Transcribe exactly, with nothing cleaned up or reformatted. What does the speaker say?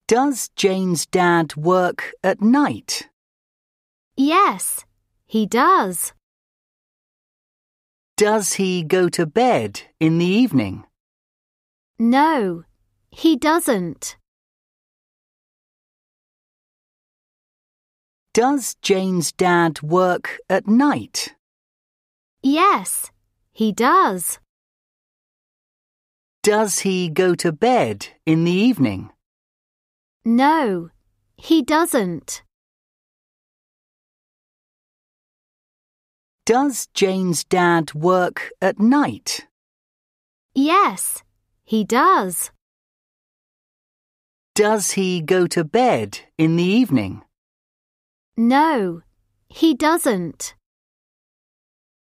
Does Jane's dad work at night? Yes, he does. Does he go to bed in the evening? No, he doesn't. Does Jane's dad work at night? Yes, he does. Does he go to bed in the evening? No, he doesn't. Does Jane's dad work at night? Yes, he does. Does he go to bed in the evening? No, he doesn't.